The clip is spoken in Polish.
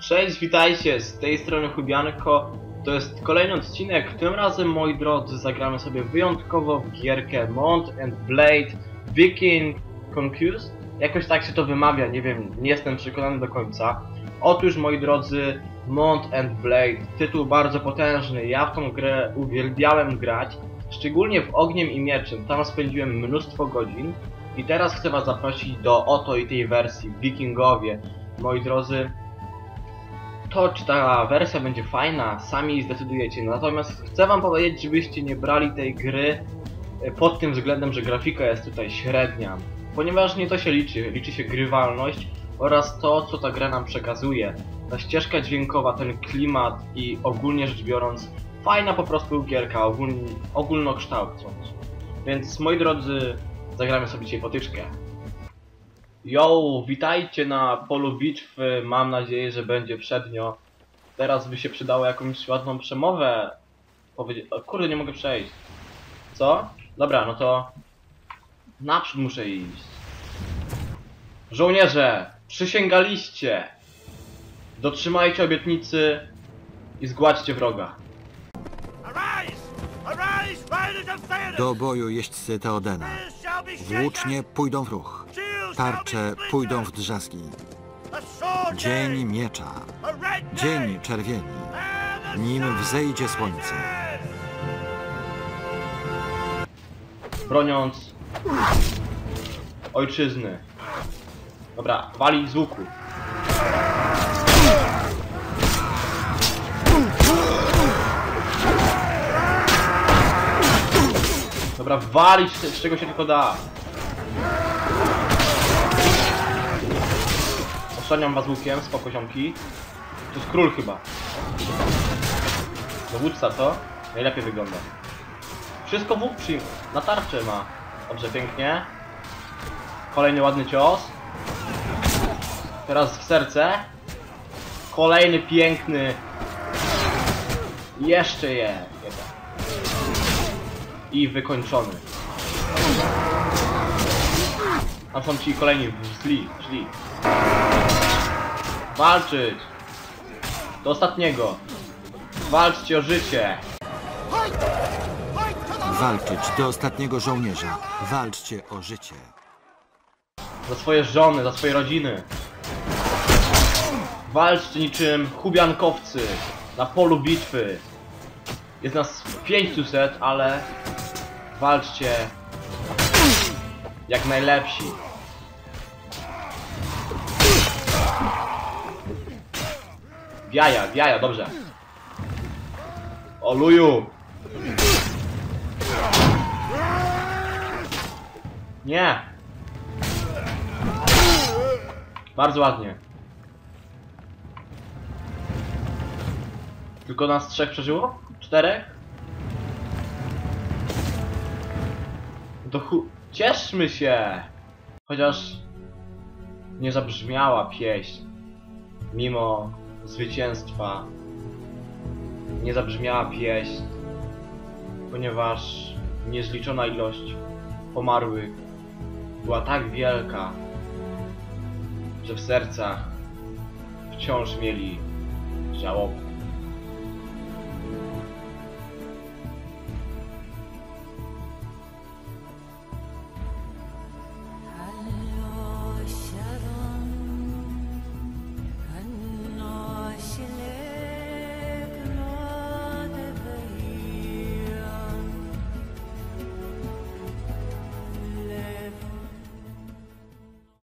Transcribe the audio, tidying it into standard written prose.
Cześć, witajcie, z tej strony Chubianko. To jest kolejny odcinek. Tym razem, moi drodzy, zagramy sobie wyjątkowo w gierkę Mount & Blade Viking Conquest. Jakoś tak się to wymawia, nie wiem, nie jestem przekonany do końca. Otóż, moi drodzy, Mount & Blade, tytuł bardzo potężny. Ja w tą grę uwielbiałem grać, szczególnie w Ogniem i Mieczem. Tam spędziłem mnóstwo godzin. I teraz chcę was zaprosić do oto i tej wersji, Wikingowie. Moi drodzy, to czy ta wersja będzie fajna, sami zdecydujecie. Natomiast chcę wam powiedzieć, żebyście nie brali tej gry pod tym względem, że grafika jest tutaj średnia. Ponieważ nie to się liczy, liczy się grywalność oraz to, co ta gra nam przekazuje. Ta ścieżka dźwiękowa, ten klimat i ogólnie rzecz biorąc, fajna po prostu gierka, ogólnokształcąc. Więc moi drodzy, zagramy sobie dzisiaj potyczkę. Yo, witajcie na polu bitwy, mam nadzieję, że będzie przednio. Teraz by się przydało jakąś ładną przemowę powiedzieć. O kurde, nie mogę przejść. Co? Dobra, no to naprzód muszę iść. Żołnierze, przysięgaliście. Dotrzymajcie obietnicy i zgładźcie wroga. Do boju jeźdźcy Teodena. Włócznie pójdą w ruch. Tarcze pójdą w drzazgi. Dzień miecza. Dzień czerwieni. Nim wzejdzie słońce. Broniąc ojczyzny. Dobra, wali z łuku. Dobra, walić z czego się tylko da. Osłaniam was łukiem, spoko ziomki. To jest król chyba. Dowódca, co? Najlepiej wygląda. Wszystko włók przyjmie. Na tarczę ma. Dobrze, pięknie. Kolejny ładny cios. Teraz w serce. Kolejny piękny. Jeszcze jeden. I wykończony. Tam są ci kolejni szli. Walczyć! Do ostatniego! Walczcie o życie! Walczyć do ostatniego żołnierza. Walczcie o życie. Za swoje żony, za swoje rodziny! Walczcie niczym chubiankowcy na polu bitwy! Jest nas 500, ale walczcie jak najlepsi. W jaja, dobrze. O luju! Nie! Bardzo ładnie. Tylko nas 3 przeżyło? 4? To cieszmy się! Chociaż nie zabrzmiała pieśń. Mimo zwycięstwa nie zabrzmiała pieśń, ponieważ niezliczona ilość pomarłych była tak wielka, że w sercach wciąż mieli żałobę.